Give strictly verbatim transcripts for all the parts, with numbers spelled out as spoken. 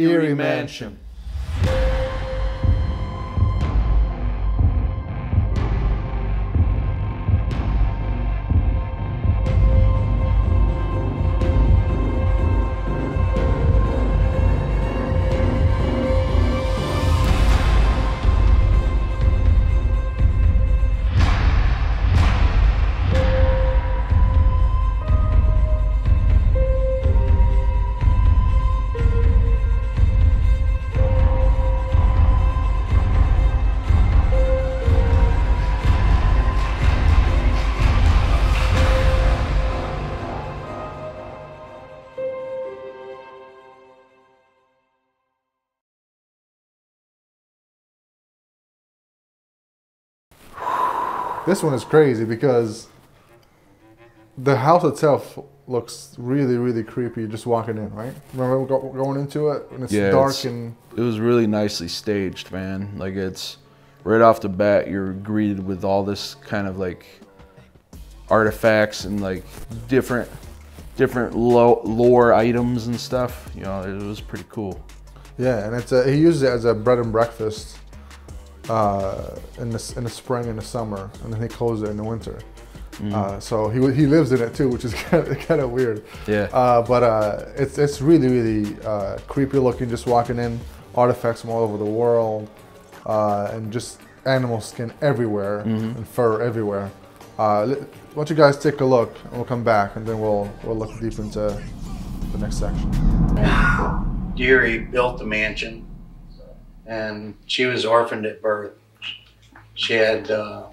Erie Mansion. This one is crazy because the house itself looks really, really creepy just walking in, right? Remember go, going into it and it's yeah, dark it's, and... It was really nicely staged, man. Like, it's right off the bat, you're greeted with all this kind of like artifacts and like different different lo lore items and stuff. You know, it was pretty cool. Yeah, and it's a, he uses it as a bread and breakfast uh, in the in the spring and the summer, and then he closes it in the winter. Mm-hmm. uh, so he he lives in it too, which is kind of, kind of weird. Yeah. Uh, but uh, it's it's really really uh, creepy looking. Just walking in, artifacts from all over the world, uh, and just animal skin everywhere, mm-hmm. and fur everywhere. Uh, why don't you guys take a look, and we'll come back, and then we'll we'll look deep into the next section. Erie built the mansion, and she was orphaned at birth. She had uh,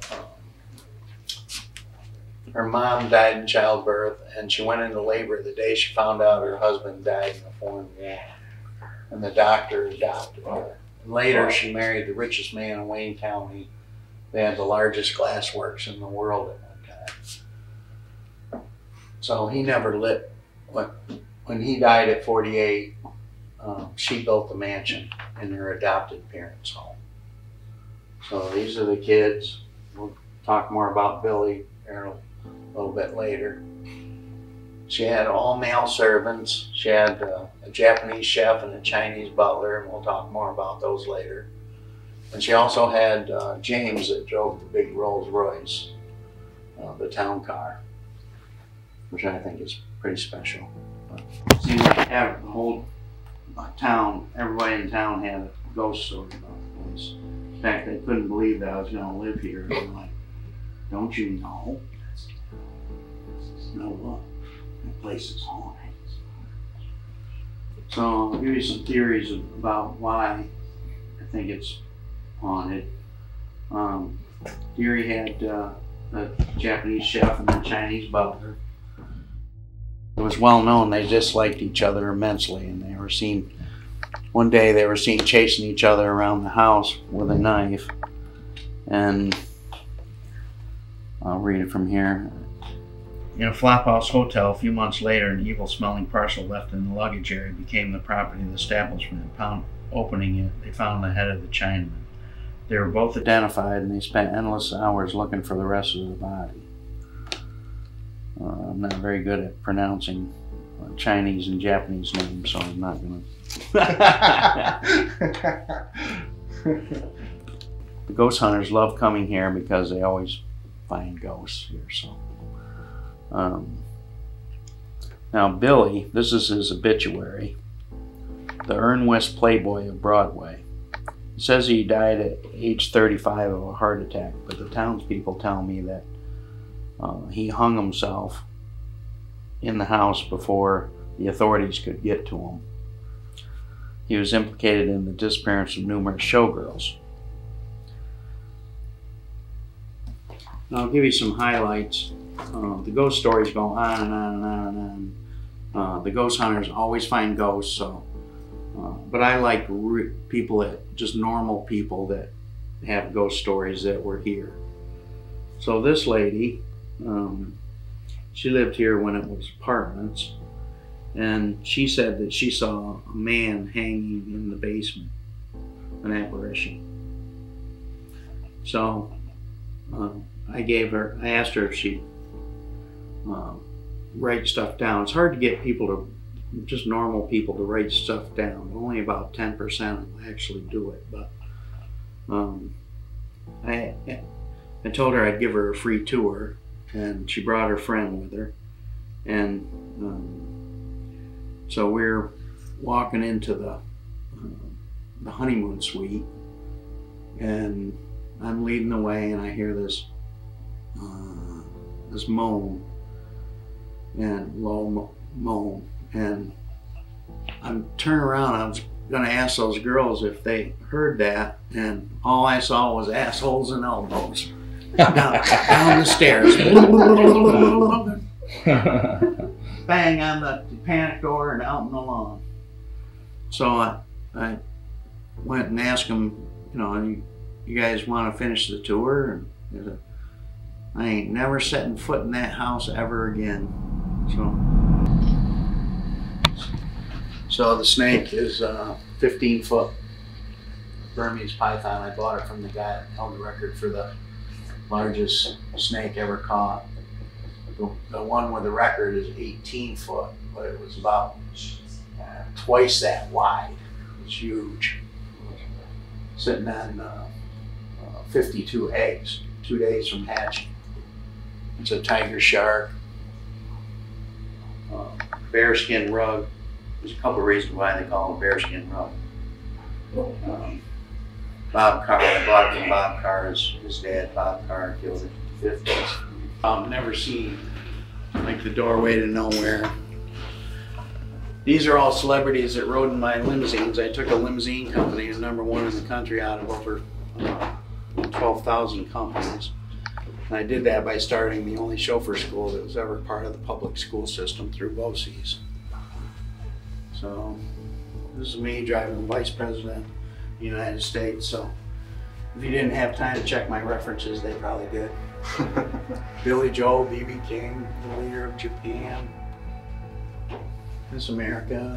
her mom died in childbirth, and she went into labor the day she found out her husband died in a foreign war, and the doctor adopted her. And later, she married the richest man in Wayne County. They had the largest glass works in the world at one time. So he never lit. When, when he died at forty-eight, um, she built the mansion in her adopted parents' home. So these are the kids. We'll talk more about Billy here a little bit later. She had all male servants. She had uh, a Japanese chef and a Chinese butler, and we'll talk more about those later. And she also had uh, James that drove the big Rolls Royce, uh, the town car, which I think is pretty special. But it seemed like the whole town, everybody in town had a ghost story about the place. In fact, they couldn't believe that I was going to live here. They were like, don't you know? No, look, that place is haunted. So I'll give you some theories about why I think it's haunted. Um, Erie had uh, a Japanese chef and a Chinese butler. It was well known they disliked each other immensely, and they were seen, one day they were seen chasing each other around the house with a knife. And I'll read it from here. In a Flophouse hotel, a few months later, an evil-smelling parcel left in the luggage area became the property of the establishment. Upon opening it, they found the head of the Chinaman. They were both identified, and they spent endless hours looking for the rest of the body. Uh, I'm not very good at pronouncing uh, Chinese and Japanese names, so I'm not going to. The ghost hunters love coming here because they always find ghosts here. So, um, now Billy, this is his obituary. The Ernwest Playboy of Broadway. It says he died at age thirty-five of a heart attack, but the townspeople tell me that uh, he hung himself in the house before the authorities could get to him. He was implicated in the disappearance of numerous showgirls. Now I'll give you some highlights. Uh, the ghost stories go on and on and on and on. Uh, the ghost hunters always find ghosts, so. Uh, but I like re people that, just normal people that have ghost stories that were here. So this lady, um, she lived here when it was apartments, and she said that she saw a man hanging in the basement, an apparition. So uh, I gave her, I asked her if she'd uh, write stuff down. It's hard to get people to just normal people to write stuff down. Only about ten percent will actually do it. But um, I, I told her I'd give her a free tour, and she brought her friend with her. And um, so we're walking into the, uh, the honeymoon suite, and I'm leading the way, and I hear this uh, this moan and low mo moan, and I'm turning around. I was gonna ask those girls if they heard that, and all I saw was assholes and elbows down, down the stairs. Bang on the panic door and out in the lawn. So I, I went and asked them, you know, you, you guys want to finish the tour? And a, I ain't never setting foot in that house ever again. So, so the snake is uh, fifteen foot Burmese python. I bought it from the guy that held the record for the largest snake ever caught. The, the one with the record is eighteen foot, but it was about uh, twice that wide. It was huge. Sitting on uh, uh, fifty-two eggs, two days from hatching. It's a tiger shark. Uh, bearskin rug. There's a couple of reasons why they call it bearskin rug. Um, Bob Carr, I bought it from Bob Carr, his, his dad, Bob Carr, killed it in the fifties. I've never seen like the doorway to nowhere. These are all celebrities that rode in my limousines. I took a limousine company, and number one in the country out of over uh, twelve thousand companies. And I did that by starting the only chauffeur school that was ever part of the public school system through B O C Es. So this is me driving the vice president of the United States. So if you didn't have time to check my references, they probably did. Billy Joel, B B King, the leader of Japan. Miss America.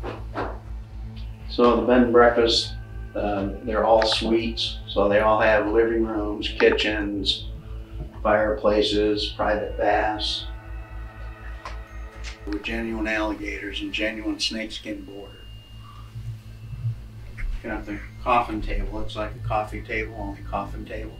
So the bed and breakfast, uh, they're all suites. So they all have living rooms, kitchens, fireplaces, private baths, with genuine alligators and genuine snakeskin border. Got the coffin table. It's like a coffee table, only coffin table.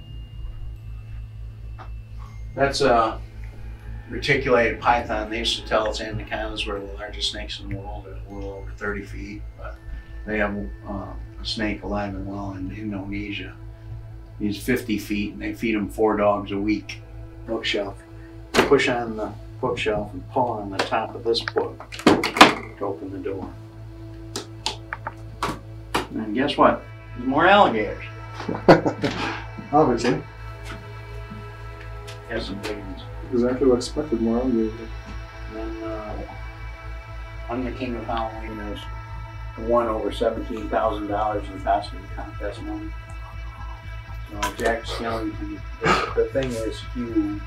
That's a reticulated python. They used to tell us anacondas were the largest snakes in the world, at a little over thirty feet. But they have uh, a snake alive and well in Indonesia. He's fifty feet, and they feed him four dogs a week. Bookshelf. Push on the bookshelf and pull on the top of this book to open the door. And guess what? There's more alligators. Obviously. There's some big ones. Exactly what I expected, more alligators. And then uh, I'm the king of Halloween. There's won over seventeen thousand dollars in costume contest money. So Jack Skellington, the, the thing is huge.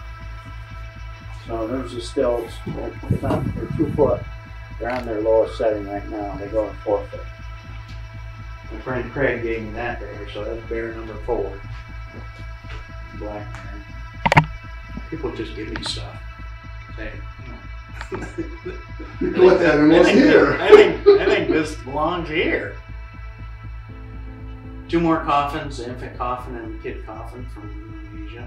So there's the stilts. They're, they're two foot. They're on their lowest setting right now. They go to four foot. My friend Craig gave me that bear, so that's bear number four. Black bear. People just give me stuff. Say, you know. What animal's here? I think, I think this belongs here. Two more coffins, the infant coffin and the kid coffin from Indonesia.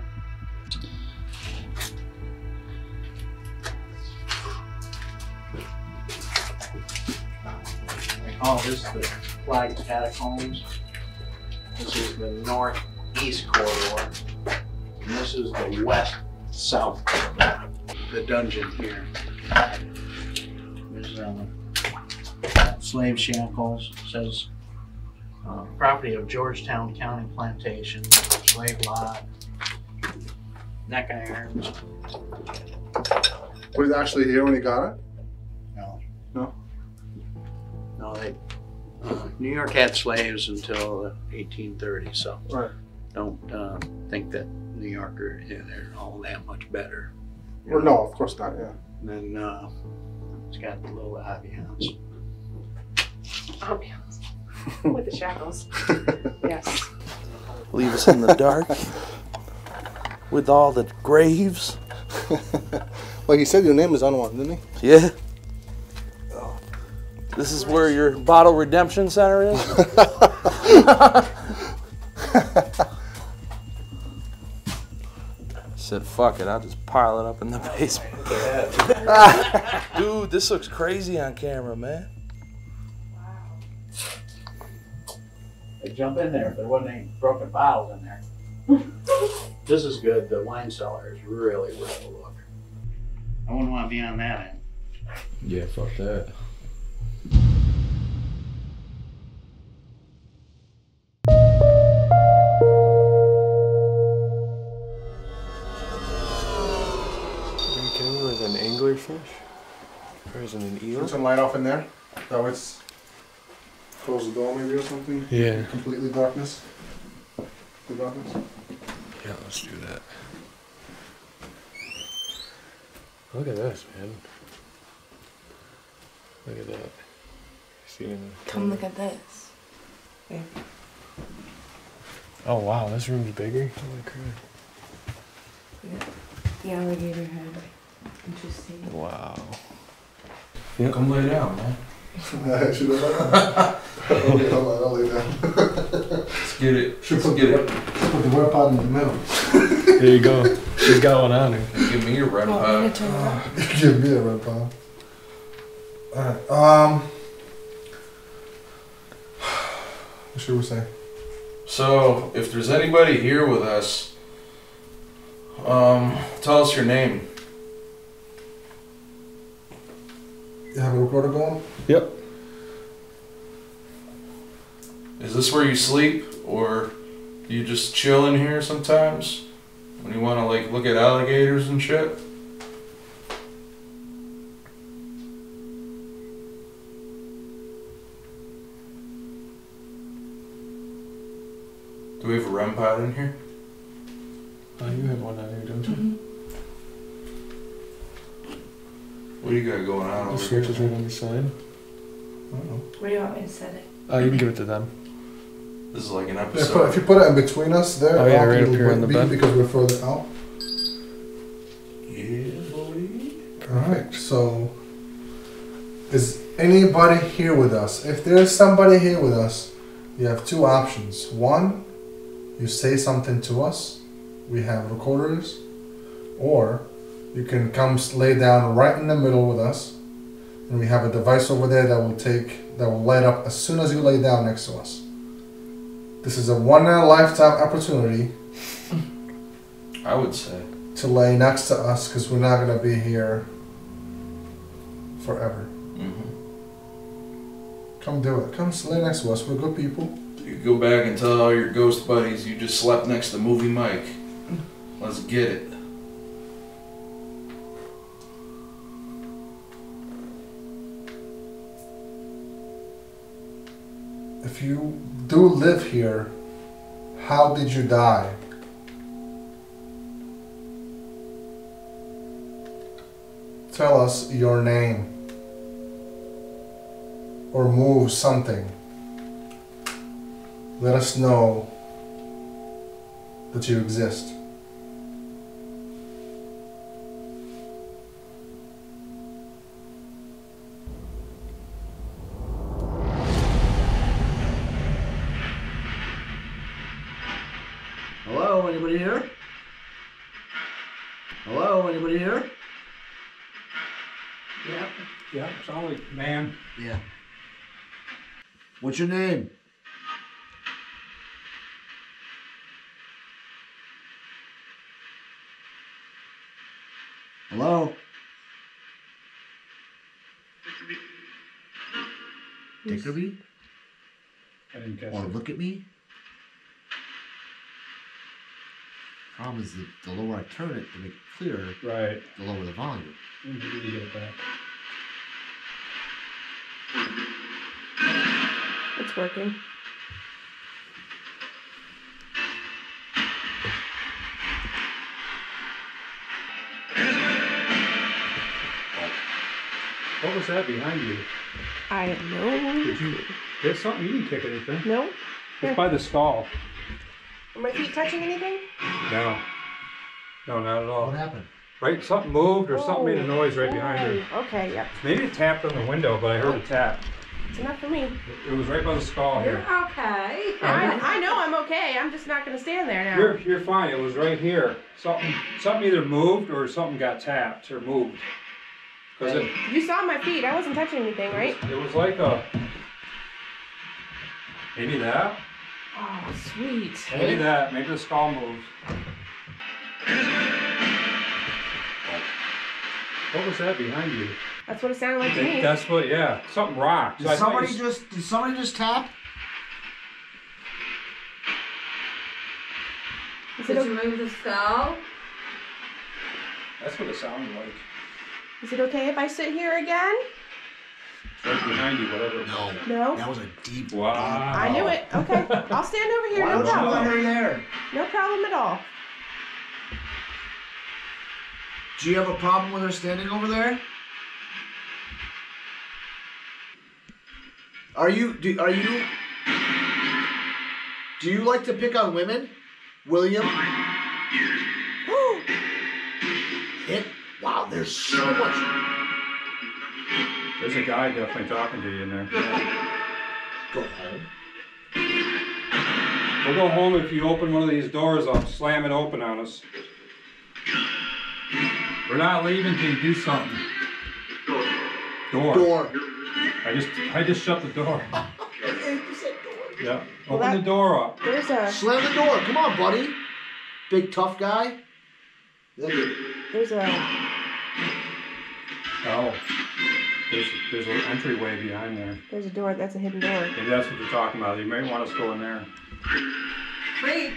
I call this the flagged catacombs. This is the northeast corridor. And this is the west-south corridor. The dungeon here. There's um, slave shackles. It says uh, property of Georgetown County Plantation. Slave lot. Neck irons. Was it actually here when he got it? No. No? No, they. Uh, New York had slaves until the eighteen thirties, so Right. don't uh, think that New Yorker, yeah, they're all that much better. Or no, of course not, yeah. And then uh, it's got the little ambiance. Ambiance. With the shackles. Yes. Leave us in the dark with all the graves. Well, he said your name is on one, didn't he? Yeah. This is where your bottle redemption center is? Said, fuck it, I'll just pile it up in the basement. Dude, this looks crazy on camera, man. They jump in there if there wasn't any broken bottles in there. This is good. The wine cellar is really, really look. I wouldn't want to be on that end. Yeah, fuck that. Was it an anglerfish? Or is it an eel? Turn some light off in there. That way it's close the door maybe or something. Yeah. Completely darkness. The darkness. Yeah, let's do that. Look at this, man. Look at that. See it in the Come look at this. Yeah. Oh wow, this room's bigger. Holy crap. The alligator head. Interesting. Wow. Yeah. Come lay down, man. I should have Okay, hold on, I'll lay down. Let's get it. Should Let's put get the, it. Put the wet pot in the middle. There you go. She's got one on her. Give me your red Well, I'm gonna pot. turn it on. Give me a red pot. Alright, um. What should we say? So, if there's anybody here with us, um, tell us your name. You have a recorder going? Yep. Is this where you sleep, or do you just chill in here sometimes when you want to like look at alligators and shit? Do we have a REM pod in here? Oh, you have one on here, don't you? Mm-hmm. What do you got going on The over switch here? is right on the side. I don't know. Where do you want me to set it? Oh, you can give it to them. This is like an Yeah, put, episode. if you put it in between us there, Oh, yeah, it'll right up be- here on the be- bed. because we're further out. Yeah, boy. Alright, so is anybody here with us? If there's somebody here with us, you have two options. One, you say something to us, we have recorders, or you can come s- lay down right in the middle with us, and we have a device over there that will take, that will light up as soon as you lay down next to us. This is a one in a lifetime opportunity I would say. to lay next to us because we're not going to be here forever. Mm-hmm. Come do it. Come lay next to us. We're good people. You go back and tell all your ghost buddies you just slept next to Movie Mike. Let's get it. If you do live here, how did you die? Tell us your name. Or move something. Let us know that you exist. Hello, anybody here? Hello, anybody here? Yeah, yeah, sound like man. Yeah. What's your name? Hello? Dickerby? I didn't catch Or it. look at me? Problem is that the lower I turn it to make it clearer, Right. the lower the volume. Maybe you get it back. It's working. What was that behind you? I have no. Did you? There's something you didn't kick anything. No? It's by the skull. Are my feet touching anything? No. No, not at all. What happened? Right? Something moved or something made a noise right behind her. Oh, okay, yep. Maybe it tapped on the window, but I heard a tap. It's enough for me. It was right by the skull You're here. okay. I, I know I'm okay. I'm just not gonna stand there now. You're, you're fine. It was right here. Something something either moved or something got tapped or moved. Cause it, You saw my feet. I wasn't touching anything, right? it was like a maybe that. Oh, sweet. Maybe that. Maybe the skull moved. What was that behind you? That's what it sounded like to I think me. that's what. Yeah, something rocked. Did So I thought somebody you- just did somebody just tap? Is Did it, you o- move the skull? That's what it sounded like. is it okay if I sit here again? Right behind you, whatever. No. No? That was a deep. Wow. I knew it. Okay. I'll stand over here. Why No don't you problem. let her there? No problem at all. Do you have a problem with her standing over there? Are you do are you do you like to pick on women, William? It wow, there's so much. There's a guy definitely talking to you in there. Go home. We'll go home if you open one of these doors. I'll slam it open on us. We're not leaving till you do something. Door. Door. I just I just shut the door. You said door. Yeah. Well, Open that- the door up. There's a Slam the door. Come on, buddy. Big tough guy. there's a Oh. There's there's an entryway behind there. there's a door. That's a hidden door. Maybe that's what you're talking about. You may want us to go in there. Creep.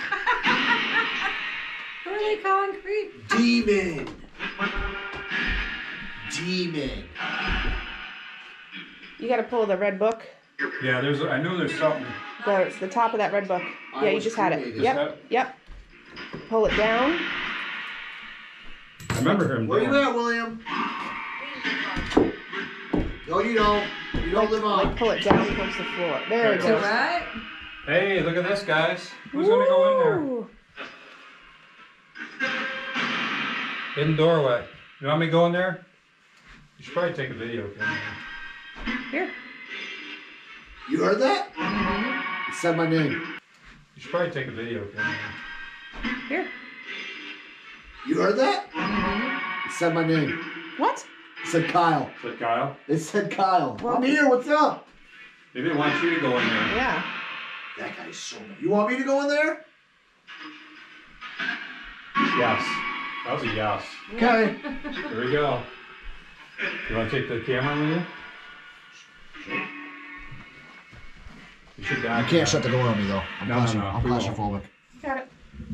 What are they calling creep? Demon. Demon. You got to pull the red book. Yeah, there's I know there's something. The it's the top of that red book. I Yeah, you was just had it. cremated. Yep. that- Yep. Pull it down. I remember him Where doing. you at, William? No, you don't. You don't live on. Like pull it down towards the floor. There it To goes. what? Hey, look at this, guys. Who's gonna go in there? Woo! Hidden doorway. You want me to go in there? You should probably take a video. Camera. Here. You heard that? Mm-hmm. It said my name. You should probably take a video. Camera. Here. You heard that? Mm-hmm. It said my name. What? It said Kyle. Is that Kyle? It said Kyle. Well- I'm here. What's up? Maybe it wants you to go in there. Yeah. That guy's so. You want me to go in there? Yes. That was a yes. Okay. Here we go. You want to take the camera with you? You should You down. can't shut the door on me though. I'm, No, no, claustro- no, I'm we won't. claustrophobic. Got it.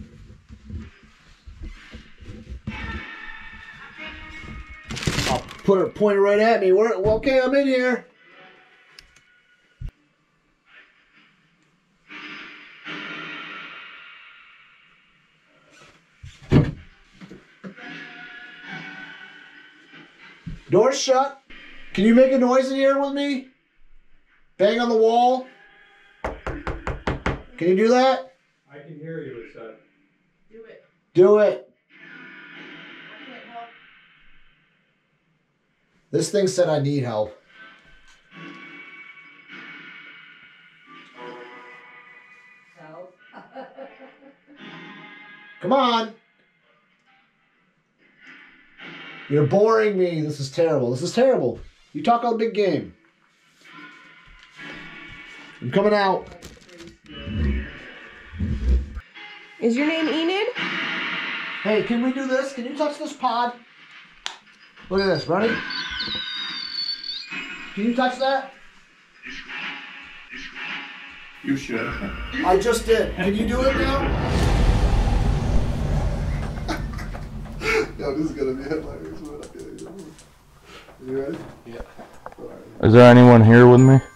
I'll put her point it right at me. We're well, okay. I'm in here. Door's shut. Can you make a noise in here with me? Bang on the wall. Can you do that? I can hear you, it said. Do it. Do it. I can't help. This thing said I need help. Come on. You're boring me. This is terrible. This is terrible. You talk all big game. I'm coming out. Is your name Enid? Hey, can we do this? Can you touch this pod? Look at this. Ready? Can you touch that? You should. I just did. Can you do it now? Yo, this is gonna be hilarious. You ready? Is there anyone here with me?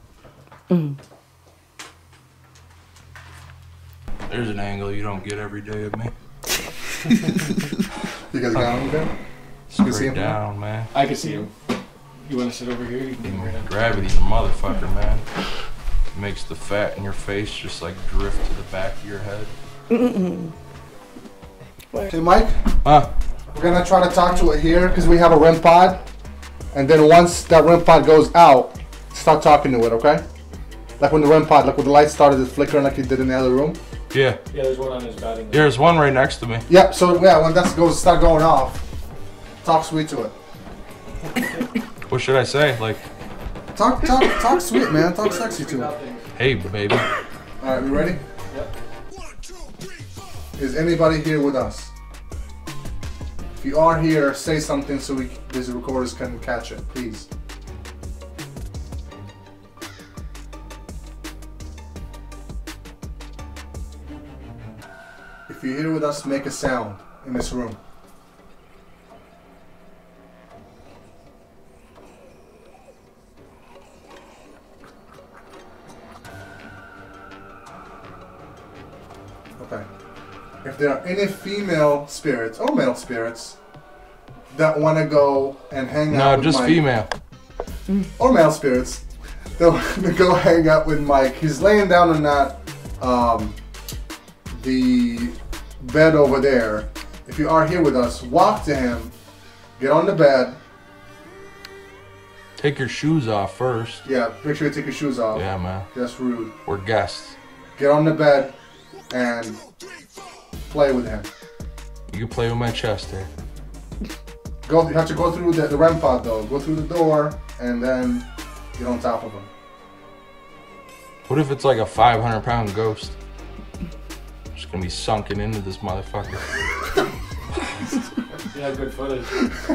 There's an angle you don't get every day of me. You guys got him again? You can see Straight him? down, man. I can see him. You want to sit over here? You can bring it in. Gravity's a motherfucker, man. Makes the fat in your face just like drift to the back of your head. Hey, Mike, Huh? we're gonna try to talk to it here because we have a R E M pod. And then once that R E M pod goes out, start talking to it, okay? Like when the R E M pod, like when the light started flickering like you did in the other room. Yeah. Yeah, there's one on his bedding. There's one right next to me. Yeah, so yeah, when that goes start going off, talk sweet to it. What should I say? Like, Talk talk talk sweet, man. Talk sexy to it. hey, baby. Alright, we ready? Yep. Is anybody here with us? If you are here, say something so we these recorders can catch it, please. If you're here with us, make a sound in this room. Okay. If there are any female spirits or male spirits that want to go and hang No, out with just Mike, female. or male spirits, that want to go hang out with Mike. He's laying down on that um, the bed over there. If you are here with us, walk to him, get on the bed. Take your shoes off first. Yeah, make sure you take your shoes off. Yeah, man. That's rude. We're guests. Get on the bed and play with him. You can play with my chest here. Go. You have to go through the, the R E M pod though. Go through the door and then get on top of him. What if it's like a five hundred pound ghost? Just gonna be sunken into this motherfucker. Yeah, good footage.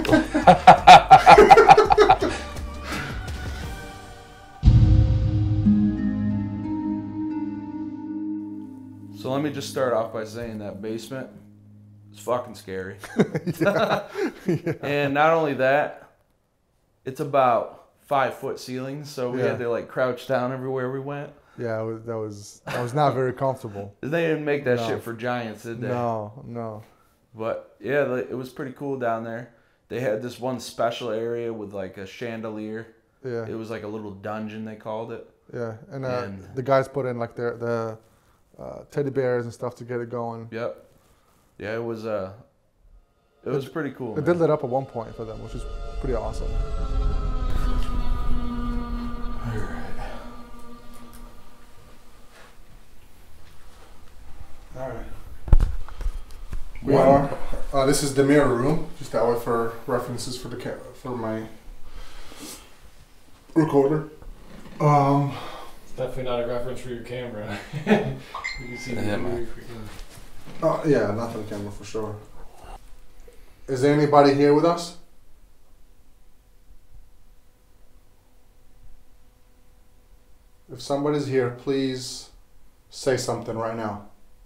So let me just start off by saying that basement is fucking scary. yeah. Yeah. And not only that, it's about five foot ceilings, so we Yeah. had to like crouch down everywhere we went. Yeah, it was, that was that was not very comfortable. They didn't make that No. shit for giants, did they? No, no. But yeah, like, it was pretty cool down there. They had this one special area with like a chandelier. Yeah, It was like a little dungeon, they called it. yeah. And, uh, And- the guys put in like their the uh, teddy bears and stuff to get it going. Yep. Yeah, it was uh, it was pretty cool. It man. did lit up at one point for them, which is pretty awesome. All right. We One. are. Uh, this is the mirror room. Just that way for references for the ca- for my recorder. Um. It's definitely not a reference for your camera. You can see Yeah, the man. Oh yeah, not for the camera for sure. Is there anybody here with us? If somebody's here, please say something right now.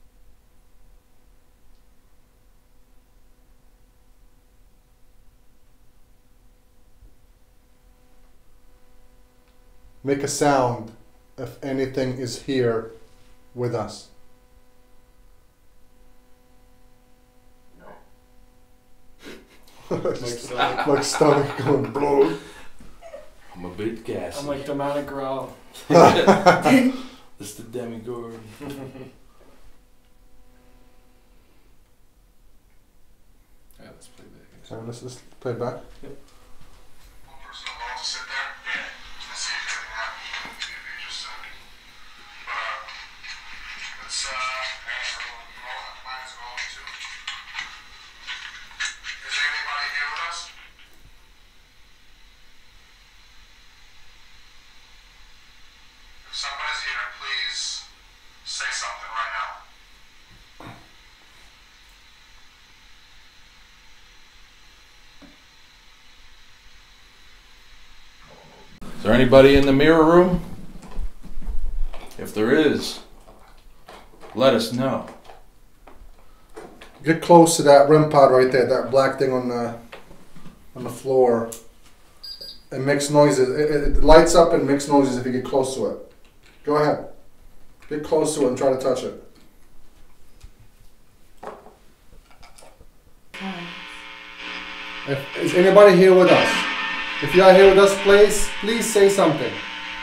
Make a sound if anything is here with us. Like, stomach. Like stomach going blow. I'm a bit gassy. I'm like demonic growl. It's the demigod. Yeah, let's play that. So let's just play it back. Yep. One person alone to sit there. Yeah. Let's see if anything happens. Maybe just uh, but uh, let's uh, mine is going too. Is there anybody here with us? If somebody's here, please say something right now. Is there anybody in the mirror room? If there is, let us know. Get close to that R E M pod right there, that black thing on the on the floor. It makes noises. It, it, it lights up and makes noises if you get close to it. Go ahead. Get close to it and try to touch it. If, is anybody here with us? If you are here with us, please, please say something.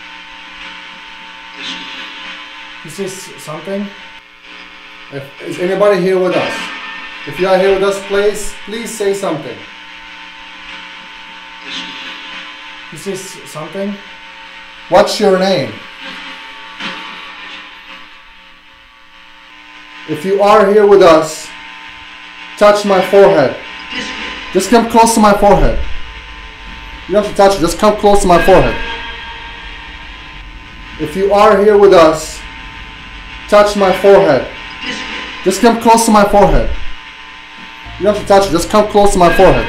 You say s- something? If, is anybody here with us? If you are here with us, please, please say something. You say s- something? What's your name? If you are here with us, touch my forehead. Just come close to my forehead. You don't have to touch it, just come close to my forehead. If you are here with us, touch my forehead. Just come close to my forehead. You don't have to touch it, just come close to my forehead.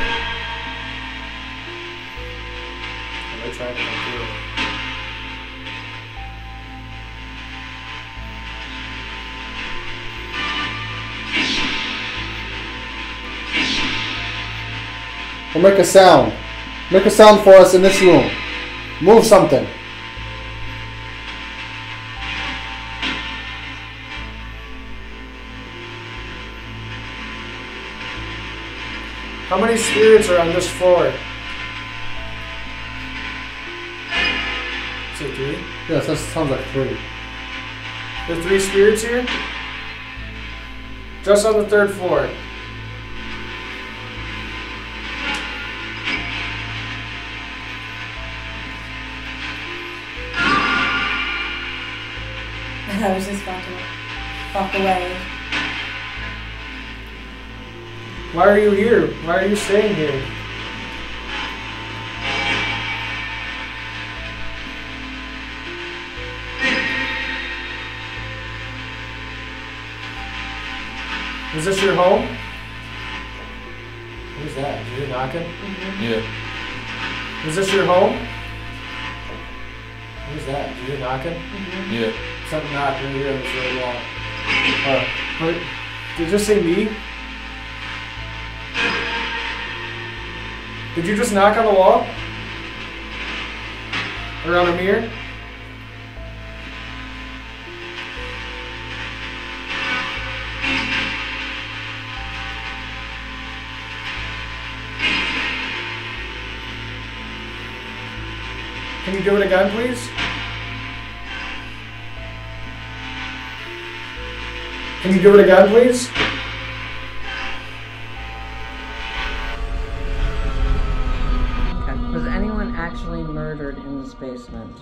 Or make a sound. Make a sound for us in this room. Move something. How many spirits are on this floor? Say three? Yes, that sounds like three. There are three spirits here? Just on the third floor. I was just about to walk away. Why are you here? Why are you staying here? Is this your home? Who's that? Did you hear knocking? Mm-hmm. Yeah. Is this your home? Who's that? Did you hear knocking? Mm-hmm. Yeah. Something knocked in here this really long. Uh, but did you just say me? Did you just knock on the wall? Or on a mirror? Can you do it again, please? Can you do it again, please? Okay. Was anyone actually murdered in this basement?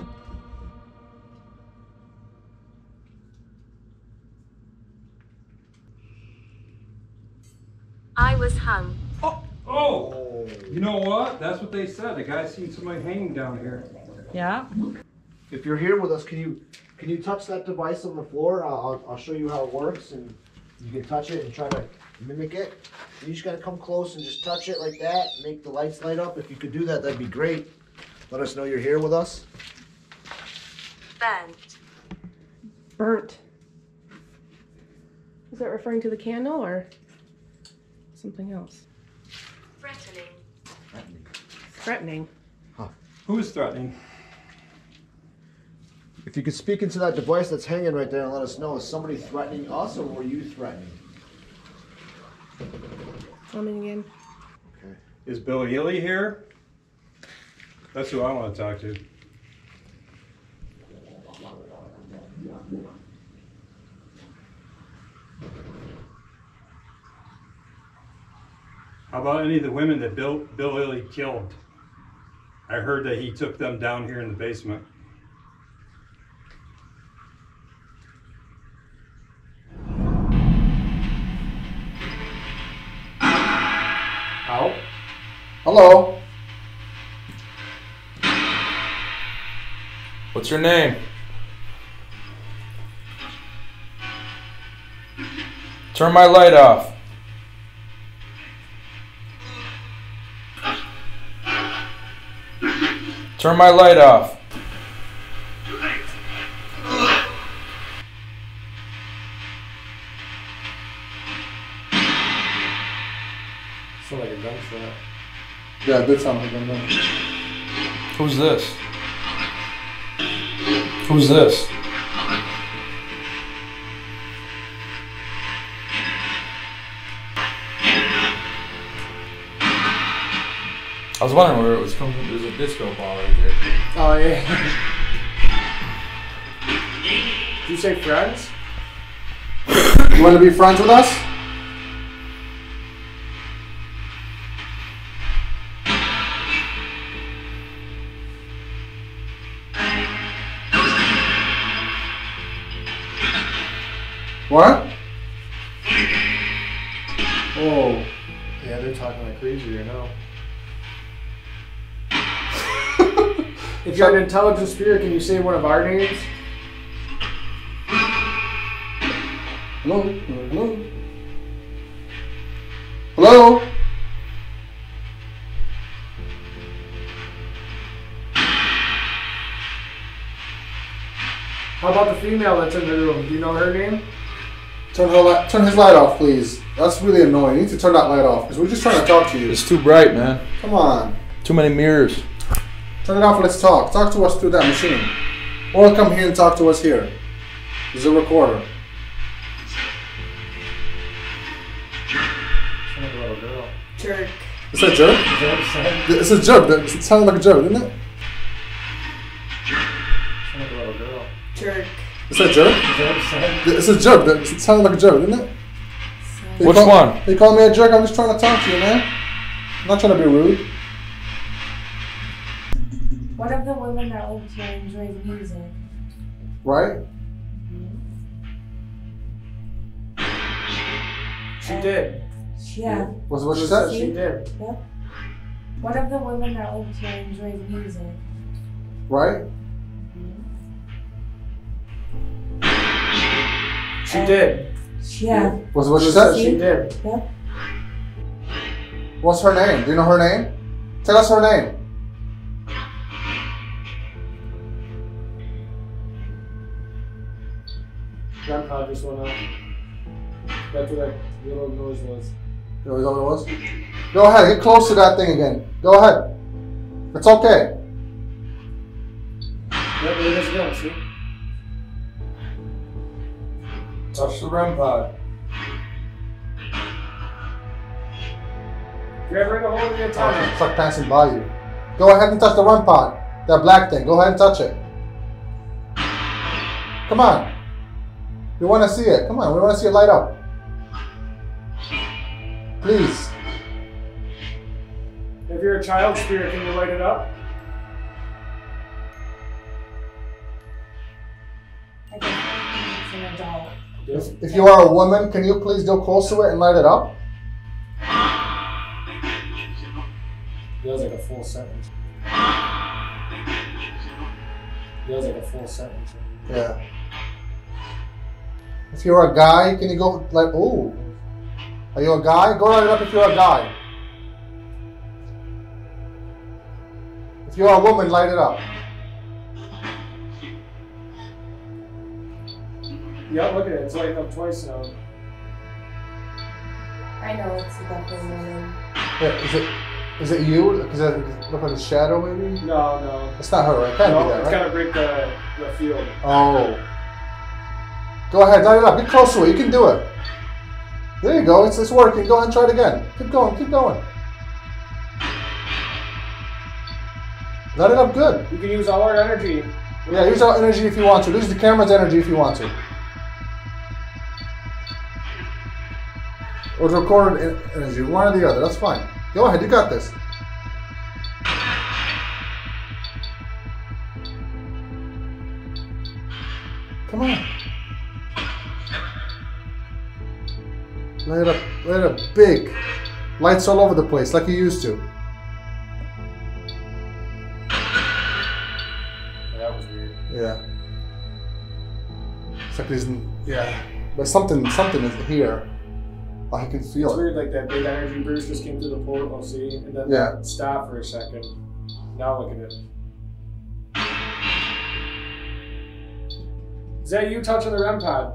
I was hung. Oh, oh! You know what? That's what they said. The guy seen somebody hanging down here. Yeah. If you're here with us, can you can you touch that device on the floor? I'll, I'll show you how it works, and you can touch it and try to mimic it. You just gotta come close and just touch it like that. Make the lights light up. If you could do that, that'd be great. Let us know you're here with us. Burnt. Burnt. Is that referring to the candle or something else? Threatening. Threatening. Who is threatening? If you could speak into that device that's hanging right there and let us know, is somebody threatening us or were you threatening? Coming again. Okay. Is Bill Ely here? That's who I want to talk to. How about any of the women that Bill, Bill Ely killed? I heard that he took them down here in the basement. Out. Hello. What's your name? Turn my light off. Turn my light off. Sound like a gunshot. Yeah, it did sound like a gun. Who's this? Who's this? I was wondering where it was coming from. There's a disco ball right there. Oh yeah. Did you say friends? You want to be friends with us? What? Oh. Yeah, they're talking like crazy right now. If you're an intelligent spirit, can you say one of our names? Hello? Hello? Hello? How about the female that's in the room? Do you know her name? Turn her light, turn his light off, please. That's really annoying. You need to turn that light off because we're just trying to talk to you. It's too bright, man. Come on. Too many mirrors. Turn it off and let's talk. Talk to us through that machine. Or come here and talk to us here. There's a recorder. Sound like a little girl. Jerk. It's a jerk? Is that what it said? It's a jerk. It sounded like a jerk, didn't it? Sound like a little girl. Jerk. It's a jerk? Is that what it said? It's a jerk. It sounded like a jerk, didn't it? They Which call, one? They call me a jerk. I'm just trying to talk to you, man. I'm not trying to be rude. One of the women that lived here enjoys music. Right? She did. Yeah. What's what she said? She did. Yep. One of the women that lived here enjoys music. Right? She did. Yeah. What's what she said? She did. Yep. What's her name? Do you know her name? Tell us her name. Grandpa just went off. That's what that little noise was. You know what it was? Go ahead. Get close to that thing again. Go ahead. It's okay. Yep, there it is again, see? Touch the R E M pod. Grab right a hold of your Oh, tongue. it's like passing by you. Go ahead and touch the R E M pod. That black thing. Go ahead and touch it. Come on. We want to see it. Come on. We want to see it light up. Please. If you're a child spirit, can you light it up? I definitely think it's an adult. If, if you are a woman, can you please go close to it and light it up? That was like a full sentence. That was like a full sentence. Yeah. If you're a guy, can you go like, ooh. Are you a guy? Go light it up if you're a guy. If you're a woman, light it up. Yeah, look at it. It's lighting up twice now. I know it's definitely a woman. Yeah, is it is it you? Does it look like a shadow maybe? No, no. It's not her, right? It can't No, be that, it's right? gotta break the, the field. Oh. Go ahead, light it up. Get close to it. You can do it. There you go. It's, it's working. Go ahead and try it again. Keep going. Keep going. Light it up good. You can use all our energy. Yeah, use our energy if you want to. Use the camera's energy if you want to. Or the recorded en- energy. One or the other. That's fine. Go ahead. You got this. Come on. Light it up. Light it up big. Lights all over the place like you used to. That was weird. Yeah. It's like there's, yeah. But something, something is here. I can feel It's it. weird, like that big energy burst just came through the portal, see? And then Yeah. it stopped for a second. Now look at it. Is that you touching the R E M pod?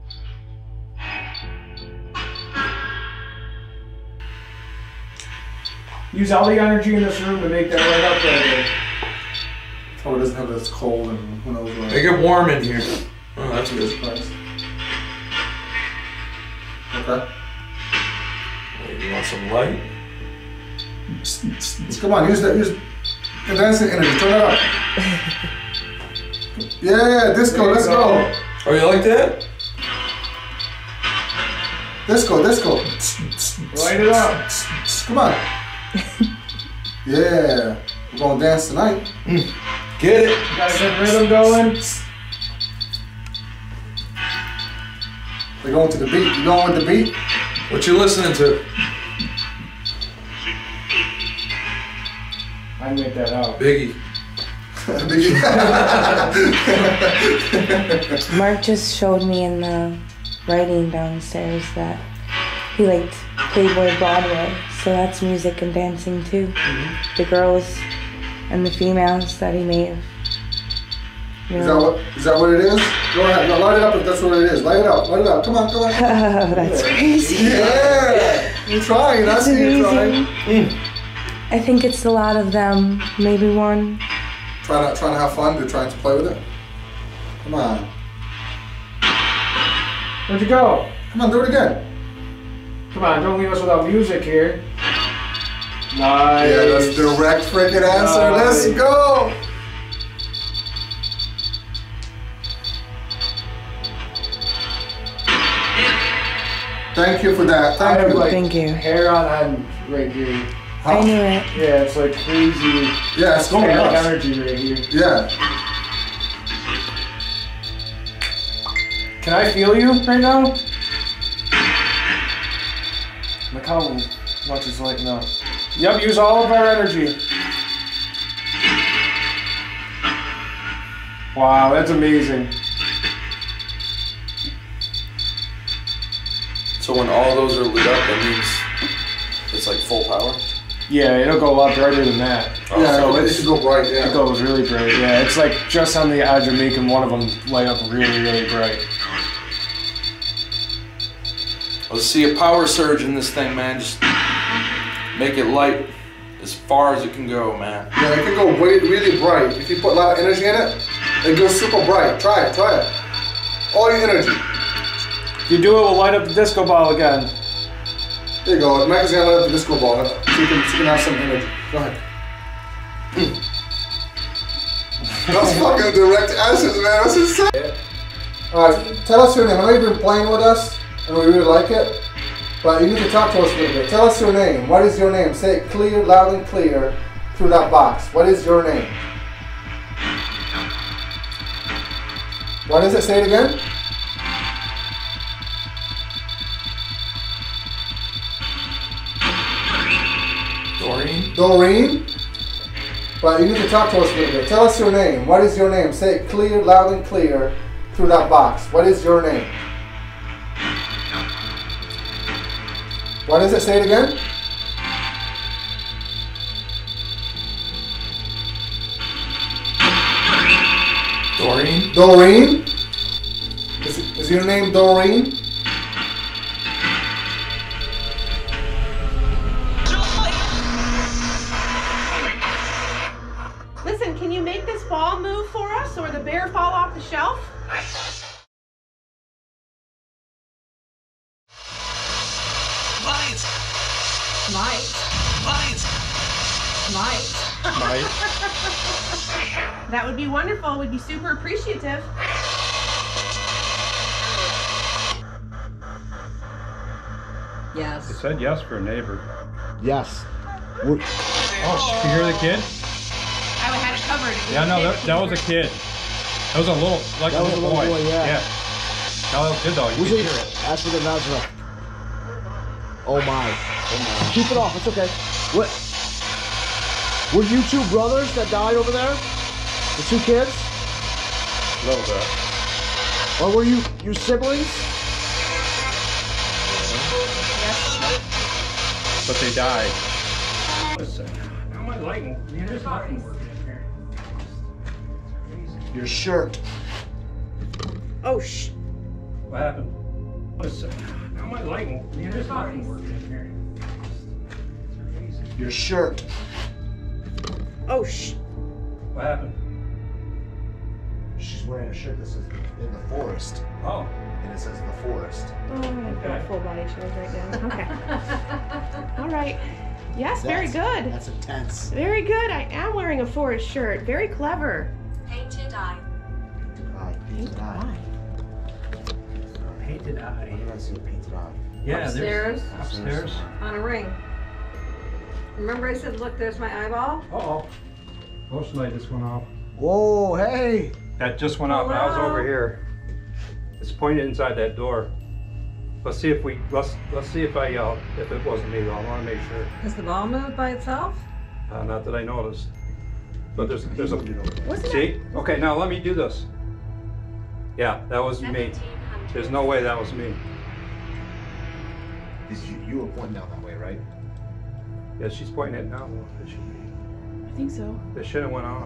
Use all the energy in this room to make that light up right there. Oh, it doesn't have this cold and who knows what. Make it warm in here. Oh, that's good. Nice. Okay. Wait, you want some light? Come on, use that. Use the dancing energy. Turn it up. Yeah, disco. Let's go. Oh, you like that? Disco, disco. Light it up. Come on. Yeah, we're gonna dance tonight. Get it. Got a good rhythm going. They're going to the beat. You going with the beat? What you listening to? I made that out. Biggie. Mark just showed me in the writing downstairs that he liked Playboy Broadway, so that's music and dancing too. Mm-hmm. The girls and the females that he made. You Is know. that what? Is that what it is? Go ahead. No, light it up if that's what it is. Light it up. Light it up. Come on, come on. Oh, that's crazy. Yeah. You're trying. That's That's you amazing. trying. Mm. I think it's a lot of them. Maybe one. Trying to trying to have fun. They're trying to play with it. Come on. Where'd you go? Come on, do it again. Come on, don't leave us without music here. Nice. Yeah, that's direct freaking answer. Nice. Let's go. Thank you for that. Thank I have you. like Thank you. hair on head right here. I knew it. Yeah, it's like crazy. Yeah, it's going static nuts. energy right here. Yeah. Can I feel you right now? Look how much it's lighting up. Yep, use all of our energy. Wow, that's amazing. So when all those are lit up, that means it's like full power? Yeah, it'll go a lot brighter than that. Oh, Yeah, so it it's, should go bright. Yeah. it goes really bright. Yeah, it's like just on the edge of making one of them light up really, really bright. Let's see a power surge in this thing, man. Just make it light as far as it can go, man. Yeah, it can go way, really bright. If you put a lot of energy in it, it goes super bright. Try it, try it. All your energy. If you do it, we'll light up the disco ball again. There you go. Mike is gonna light up the disco ball so you can, so you can have some energy. Go ahead. That's fucking direct answers, man. That's insane. Alright, tell us your name. I know you've been playing with us and we really like it, but you need to talk to us a little bit. Tell us your name. What is your name? Say it clear, loud and clear through that box. What is your name? What is it? Say it again. Doreen? Doreen? But you need to talk to us a little bit. Tell us your name. What is your name? Say it clear, loud and clear through that box. What is your name? What is it? Say it again. Doreen? Doreen? Is, is your name Doreen? Listen, can you make this ball move for us or the bear fall off the shelf? Might. Might. Might. Might. Might. That would be wonderful. We'd be super appreciative. Yes. It said yes for a neighbor. Yes. Oh, you hear the kid? I had it covered. It was Yeah, no, a that, big that was a kid. That was a little, like That a was little, a little boy. boy, yeah. yeah. That little kid though, you Who's can it? hear it. Ask for the Nazareth. Oh my. Oh my. Keep it off. It's okay. What? Were you two brothers that died over there? The two kids? A little bit. Or were you you siblings? But they died. How am I lighting? There's nothing working in here. Your shirt. Oh, shh. What happened? How am I lighting? There's nothing working in here. Your shirt. Oh, shh. What happened? She's wearing a shirt that says in the forest. Oh. And it says the forest. Oh, I'm gonna put a full body shows right now. Okay. All right. Yes, very That's- good. That's intense. Very good. I am wearing a forest shirt. Very clever. Painted eye. Eye. Painted eye. Painted I eye. did not see a painted eye. Yeah, Upstairs. there's upstairs. On a ring. Remember I said, look, there's my eyeball? Uh-oh. Post light just went off. Whoa, hey. That just went off and I was Hello? over here. It's pointed inside that door. Let's see if we, let's, let's see if I yelled, if it wasn't me though, I wanna make sure. Has the ball moved by itself? Uh, not that I noticed. But there's, there's a, Wasn't see? Okay, now let me do this. Yeah, that was me. There's no way that was me. This, you, you were pointing down that way, right? Yeah, she's pointing it now. I think so. They should have went off.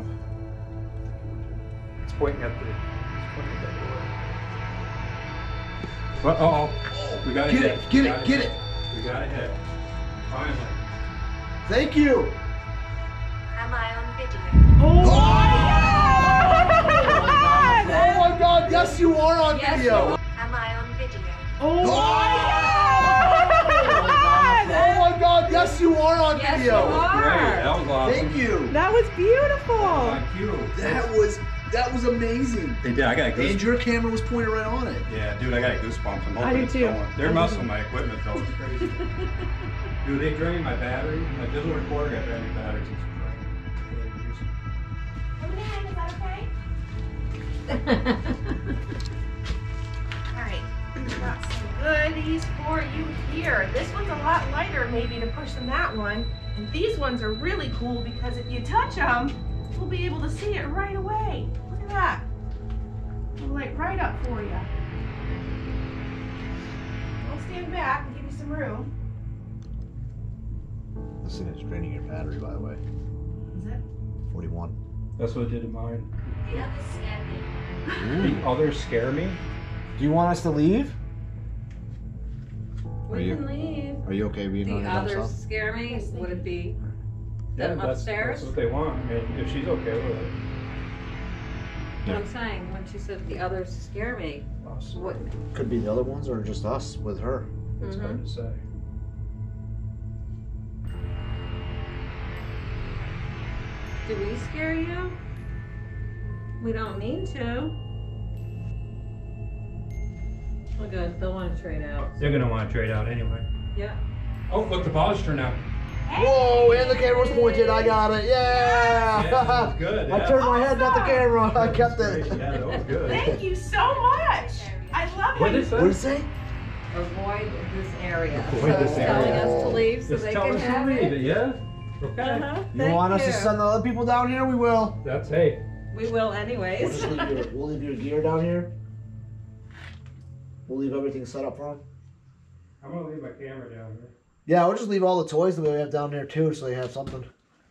It's pointing at the, it's pointing at the door. Well, uh-oh, we got a Get hit. it, get We it, got a get hit. it. We got a hit. Finally. Thank you. Am I on video? Oh, Oh my God! Yes, you are on Yes, video. you are. Am I on video? Oh, Oh my God! Yes, you are on Yes, video. you are. Great, that was awesome. Thank you. that was beautiful. Thank you. That was that was amazing. They did, I got a goose. And your camera was pointed right on it. Yeah, dude, I got a goosebumps. I'm I hoping do it's too. going. I They're do messing too. with my equipment though, it's crazy. Dude, they drained my battery. My digital recorder got brand new batteries. Alright, we've got some goodies for you here. This one's a lot lighter maybe to push than that one. And these ones are really cool because if you touch them, we'll be able to see it right away. Look at that. It'll light right up for you. I'll stand back and give you some room. This thing is draining your battery, by the way. Is it? forty-one. That's what it did to mine. The others scare me. The others scare me? Do you want us to leave? We Are you- can leave. Are you okay being on The your dumb others stuff? scare me. Would it be Yeah, them that's, upstairs? that's what they want. I mean, if she's okay with it. What I'm saying, when she said the others scare me, what? Could be the other ones or just us with her. It's Mhm. hard to say. Do we scare you? We don't mean to. Oh good, they'll want to trade out. They're gonna want to trade out anyway. Yeah. Oh, look, the ball's turned out. Whoa, and the camera's pointed. I got it. Yeah. Yeah, that was good. I yeah. turned my head, not the camera. I kept Great, it. Yeah, that was good. Thank you so much. I love What it. did it What did it say? say? Avoid this area. Avoid so this it's telling area. us to leave so Just they tell can us to have leave it. it, yeah? Okay. Uh-huh. You Thank want us to you. send the other people down here? We will. That's, hey, We will We'll anyways. just leave your, we'll leave your gear down here. We'll leave everything set up for them. I'm gonna leave my camera down here. Yeah, we'll just leave all the toys that we have down there too, so they have something.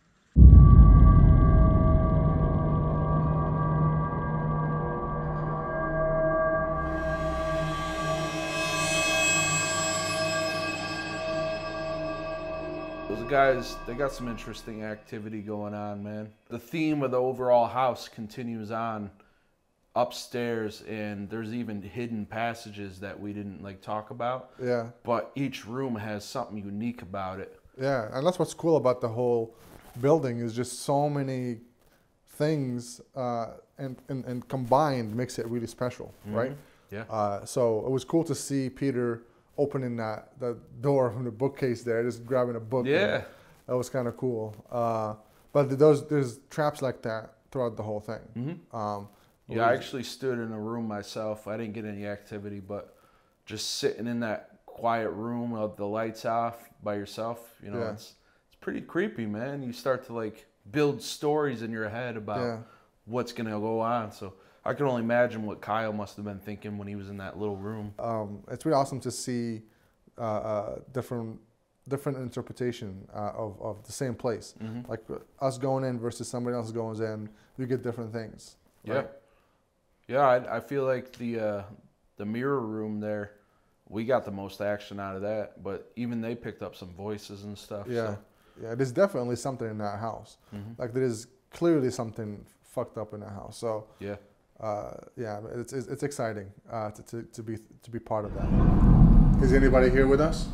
Those guys, they got some interesting activity going on, man. The theme of the overall house continues on upstairs, and there's even hidden passages that we didn't like talk about. Yeah. But each room has something unique about it. Yeah, and that's what's cool about the whole building is just so many things uh, and, and, and combined makes it really special, right? Yeah. Uh, so it was cool to see Peter opening that the door from the bookcase there, just grabbing a book. Yeah. That was kind of cool. Uh, but there's, there's traps like that throughout the whole thing. Mm-hmm. Um, Yeah, I actually stood in a room myself. I didn't get any activity, but just sitting in that quiet room with the lights off by yourself, you know, Yeah. it's it's pretty creepy, man. You start to like build stories in your head about Yeah. what's gonna go on. So I can only imagine what Kyle must have been thinking when he was in that little room. um, it's really awesome to see uh, uh, different different interpretation uh, of, of the same place. Mhm. Like us going in versus somebody else going in, we get different things. Yeah, yeah. I, I feel like the uh, the mirror room there, we got the most action out of that. But even they picked up some voices and stuff. Yeah, So. yeah. There's definitely something in that house. Mhm. Like there is clearly something fucked up in that house. So Yeah. uh, yeah, it's it's, it's exciting uh, to, to to be to be part of that. Is anybody here with us?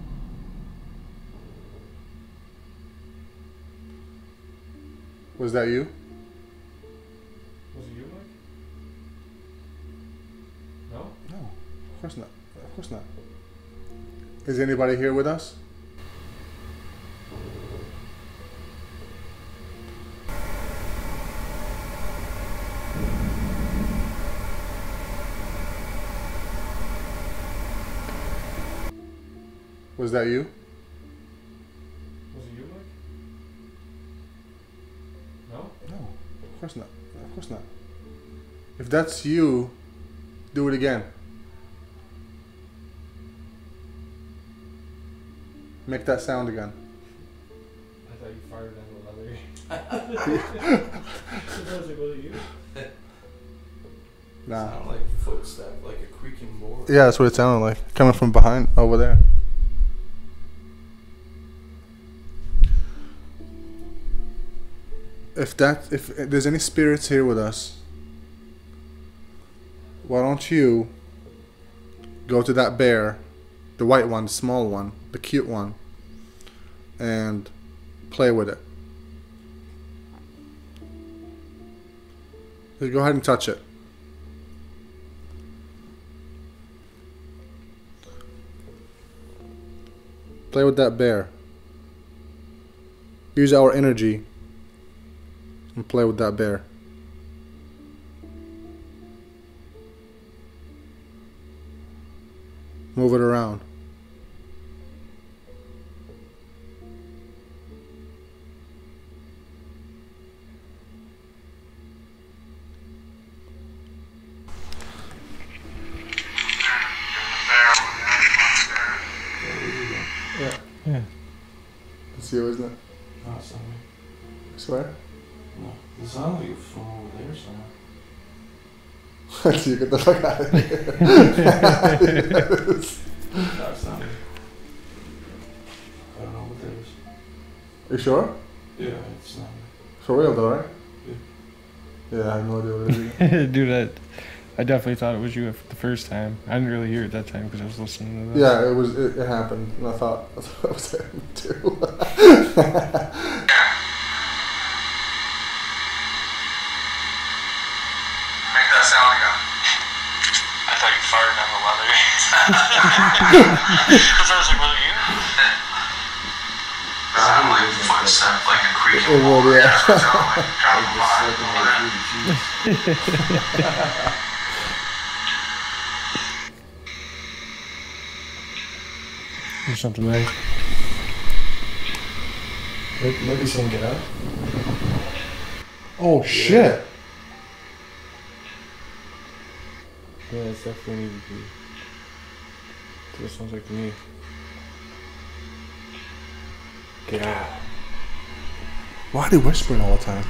Was that you? Was it you, Mike? No? No, of course not. Of course not. Is anybody here with us? Was that you? Was it you, Mike? No? No, of course not. Of course not. If that's you, do it again. Make that sound again. I thought you fired on the leather. So I was like, was it you? Nah. Sound like footstep, like a creaking board. Yeah, that's what it sounded like. Coming from behind, over there. If that, if there's any spirits here with us, why don't you go to that bear, the white one, the small one, the cute one, and play with it. Just go ahead and touch it. Play with that bear. Use our energy and play with that bear. Move it around. Yeah. Yeah. It's you, isn't it? No, it's not me. I swear? No. It sounds like you're from over there somewhere. So you get the fuck out of here. No, it's not me. I don't know what that is. Are you sure? Yeah, it's not me. For real though, right? Yeah. Yeah, I have no idea what it is. Dude, I, I definitely thought it was you the first time. I didn't really hear it that time because I was listening to this. Yeah, it was. It, it happened, and I thought, I thought it was him too. Make that sound again. I thought you farted on the leather. Because I was like, was it you? It sounded like footstep, like a creaking It would, board. yeah. That's what it sounded like. Drop a line over there. Or something like. Maybe someone get out. Oh shit! Yeah, it's definitely needed to be. That sounds like me. Get out. Why are they whispering all the time?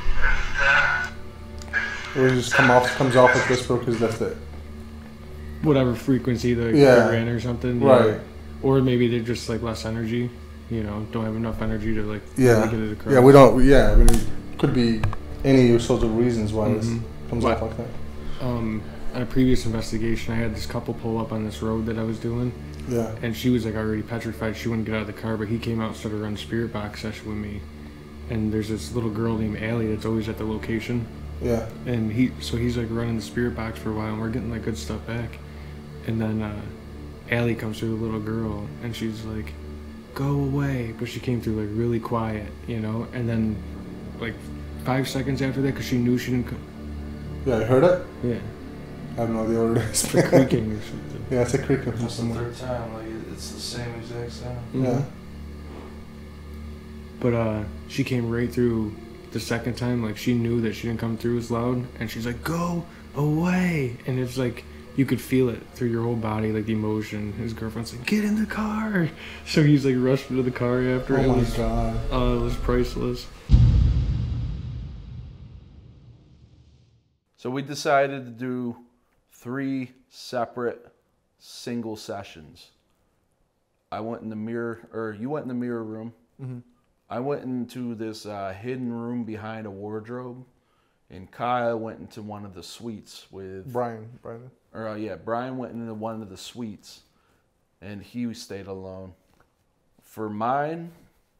Or it just come off, comes off as whisper because that's it. Whatever frequency they're, Yeah. they're in or something. Right. Yeah. Or maybe they're just like less energy. You know, don't have enough energy to like Yeah. get it across. Yeah, we don't. Yeah, I mean, it could be any sorts of reasons why Mhm. this comes But- off like that. Um, on a previous investigation, I had this couple pull up on this road that I was doing. Yeah. And she was like already petrified. She wouldn't get out of the car, but he came out and started running spirit box session with me. And there's this little girl named Allie that's always at the location. Yeah. And he, so he's like running the spirit box for a while, and we're getting like good stuff back. And then uh, Allie comes through the little girl, and she's like, "Go away!" But she came through like really quiet, you know. And then, like five seconds after that, because she knew she didn't come. Yeah, you heard it? Yeah. I have no idea what it is. It's a creaking or something. Yeah, it's a creaking from That's the somewhere. third time, like it- it's the same exact sound. Yeah. But uh, she came right through the second time. Like she knew that she didn't come through as loud, and she's like, "Go away!" And it's like you could feel it through your whole body, like the emotion. His girlfriend's like, "Get in the car!" So he's like rushed into the car after. Oh it my was, god. Oh, it was priceless. So we decided to do three separate single sessions. I went in the mirror, or you went in the mirror room. Mm-hmm. I went into this uh, hidden room behind a wardrobe, and Kyle went into one of the suites with Brian. Brian. Or uh, yeah, Brian went into one of the suites, and he stayed alone. For mine,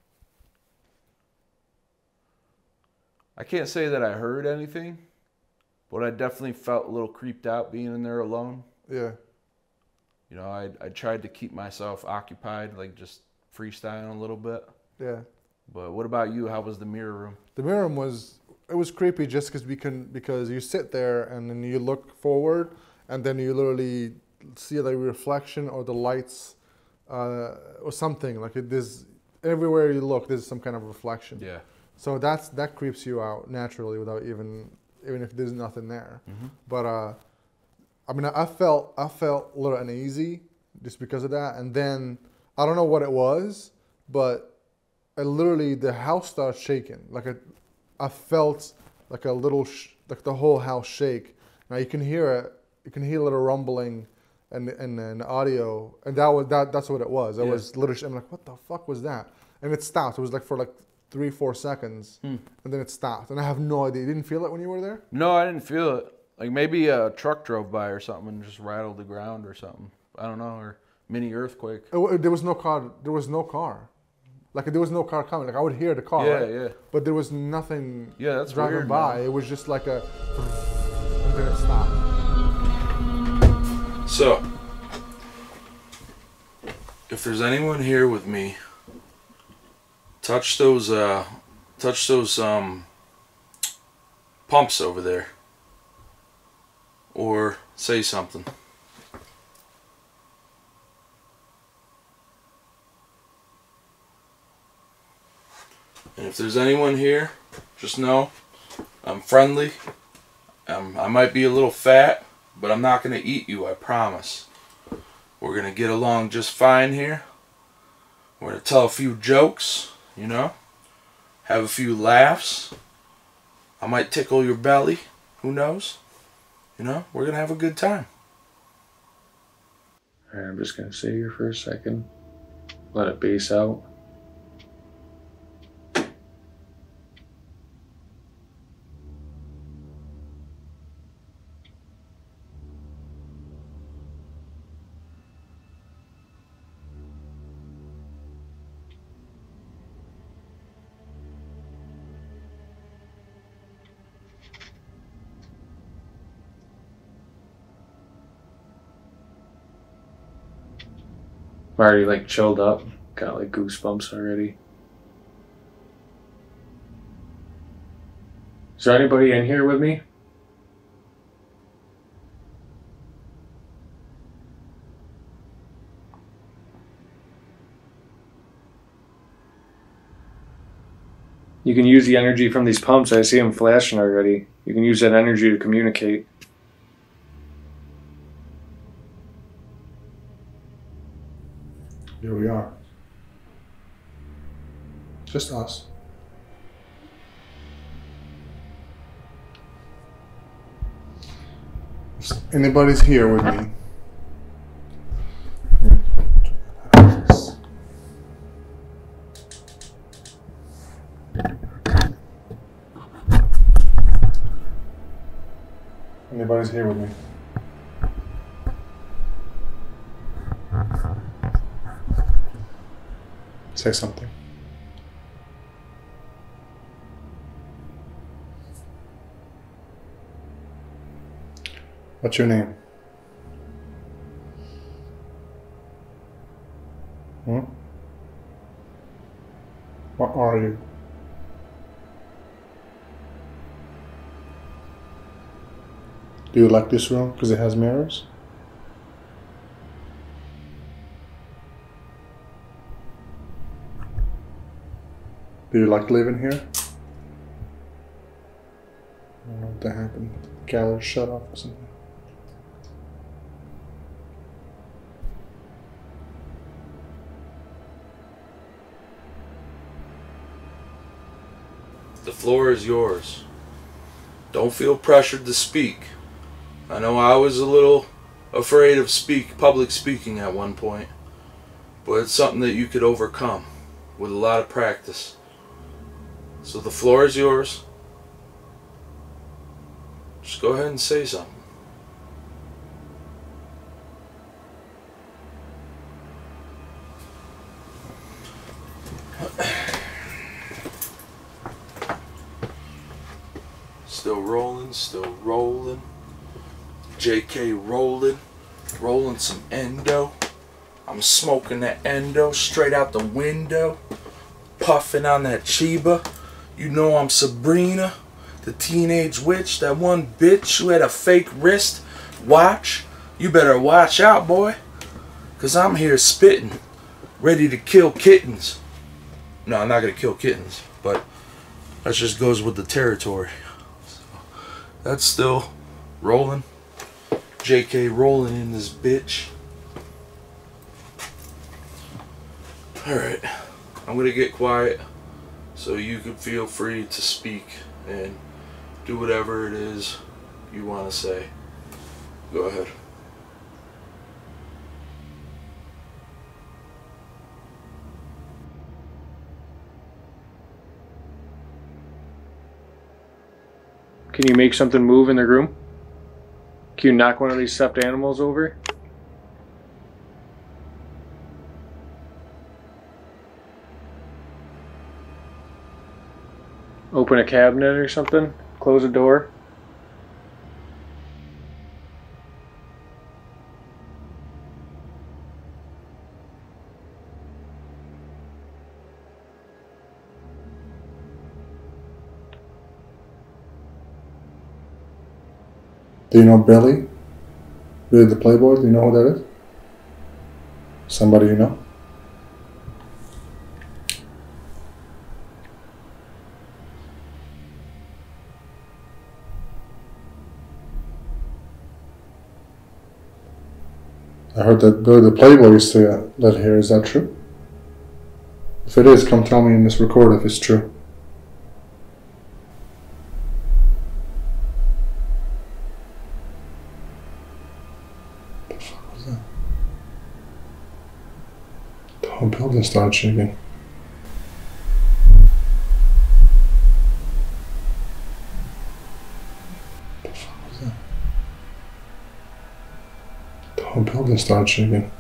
I can't say that I heard anything, but I definitely felt a little creeped out being in there alone. Yeah. You know, I I tried to keep myself occupied, like just freestyling a little bit. Yeah. But what about you? How was the mirror room? The mirror room was, it was creepy just because we can, because you sit there and then you look forward and then you literally see the reflection or the lights uh, or something like it. There's everywhere you look, there's some kind of reflection. Yeah. So that's that creeps you out naturally without even even if there's nothing there. Mm-hmm. But uh, I mean, I felt I felt a little uneasy just because of that, and then I don't know what it was, but I literally the house started shaking. Like I, I felt like a little sh- like the whole house shake. Now you can hear it. You can hear a little rumbling, and and and audio, and that was that. That's what it was. It Yeah. was literally. I'm like, what the fuck was that? And it stopped. It was like for like three, four seconds, Hmm. and then it stopped. And I have no idea. You didn't feel it when you were there? No, I didn't feel it. Like maybe a truck drove by or something and just rattled the ground or something. I don't know, or mini earthquake. It, wa- there was no car. There was no car. Like there was no car coming. Like I would hear the car. Yeah, right? yeah. But there was nothing. Yeah, that's driving weird, by. man. It was just like a, and then it stopped. So, if there's anyone here with me, touch those, uh, touch those, um, pumps over there. Or say something. And if there's anyone here, just know I'm friendly. Um, I might be a little fat, but I'm not going to eat you, I promise. We're going to get along just fine here. We're going to tell a few jokes, you know, have a few laughs. I might tickle your belly, who knows? You know, we're going to have a good time. Alright, I'm just going to sit here for a second, let it base out. I'm already like chilled up, got like goosebumps already. Is there anybody in here with me? You can use the energy from these pumps. I see them flashing already. You can use that energy to communicate. Here we are. Just us. If anybody's here with me. Anybody's here with me. Say something. What's your name? Hmm? What are you? Do you like this room because it has mirrors? Do you like living here? I don't know what that happened. Gallery shut off or something. The floor is yours. Don't feel pressured to speak. I know I was a little afraid of speak public speaking at one point, but it's something that you could overcome with a lot of practice. So the floor is yours. Just go ahead and say something. Still rolling, still rolling. J K rolling, rolling some endo. I'm smoking that endo straight out the window. Puffing on that Chiba. You know I'm Sabrina, the teenage witch, that one bitch who had a fake wrist watch. You better watch out, boy, 'cause I'm here spitting ready to kill kittens. No, I'm not gonna kill kittens, but that just goes with the territory. So, that's still rolling. J K rolling in this bitch. Alright, I'm gonna get quiet so you can feel free to speak and do whatever it is you want to say. Go ahead. Can you make something move in the room? Can you knock one of these stuffed animals over? Open a cabinet or something? Close a door? Do you know Billy? Billy the Playboy? Do you know who that is? Somebody you know? I heard that Billy the Playboy used to uh, live here. Is that true? If it is, come tell me in this record if it's true. The whole building started shaking. What the fuck was that? The whole building started shaking.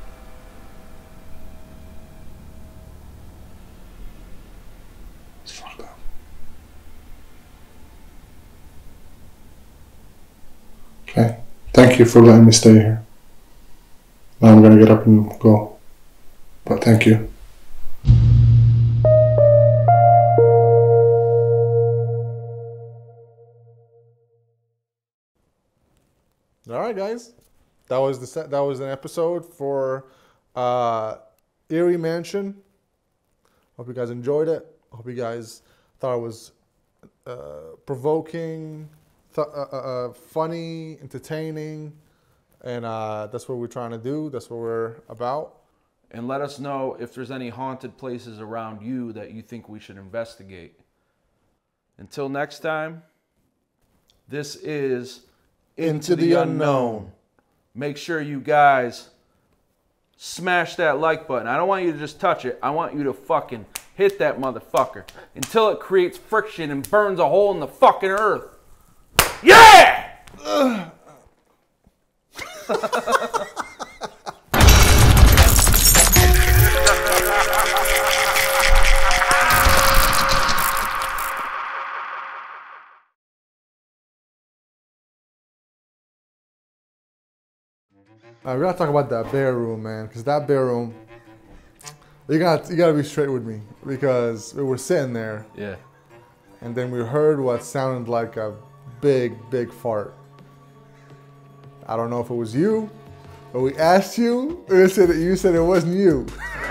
It's fucked up. Okay. Thank you for letting me stay here. Now I'm gonna get up and go. But thank you. All right, guys. That was the set. That was an episode for uh, Erie Mansion. Hope you guys enjoyed it. Hope you guys thought it was uh, provoking, th- uh, uh, funny, entertaining, and uh, that's what we're trying to do. That's what we're about. And let us know if there's any haunted places around you that you think we should investigate. Until next time, this is Into, Into the, the Unknown. Unknown. Make sure you guys smash that like button. I don't want you to just touch it. I want you to fucking hit that motherfucker until it creates friction and burns a hole in the fucking earth. Yeah! Uh, we gotta talk about that bear room, man, because that bear room, you gotta you gotta be straight with me, because we were sitting there, yeah, and then we heard what sounded like a big, big fart. I don't know if it was you, but we asked you, and you said you said it wasn't you.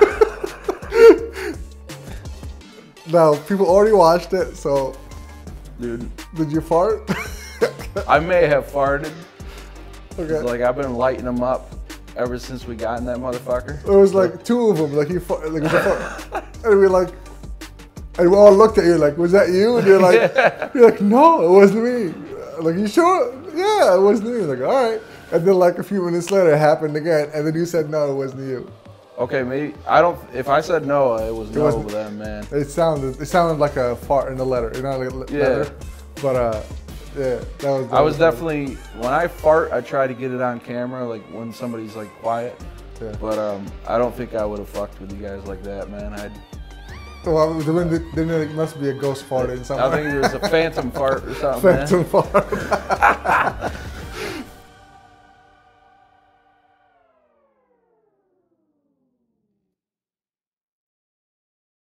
Now people already watched it, so dude, did you fart? I may have farted. Okay. Like I've been lighting them up ever since we got in that motherfucker. It was like two of them. Like he, like, and we like, and we all looked at you like, "Was that you?" And you're like, yeah. "You're like, no, it wasn't me." Like, you sure? Yeah, it wasn't me. Like, all right. And then like a few minutes later, it happened again, and then you said, "No, it wasn't you." Okay, maybe I don't. If I said no, it was it no then, man. It sounded, it sounded like a fart in the letter, you know, like yeah. letter. But uh. Yeah, that was. That I was, was definitely when I fart, I try to get it on camera, like when somebody's like quiet. Yeah. But um, I don't think I would have fucked with you guys like that, man. I'd. Well, then it must be a ghost fart in somewhere. I think it was a phantom fart or something. Phantom man. fart.